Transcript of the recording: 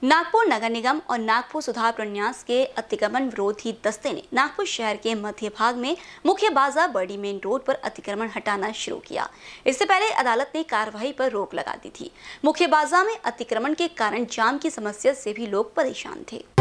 नागपुर नगर निगम और नागपुर सुधार प्रन्यास के अतिक्रमण विरोधी दस्ते ने नागपुर शहर के मध्य भाग में मुख्य बाजार बड़ी मेन रोड पर अतिक्रमण हटाना शुरू किया। इससे पहले अदालत ने कार्रवाई पर रोक लगा दी थी। मुख्य बाजार में अतिक्रमण के कारण जाम की समस्या से भी लोग परेशान थे।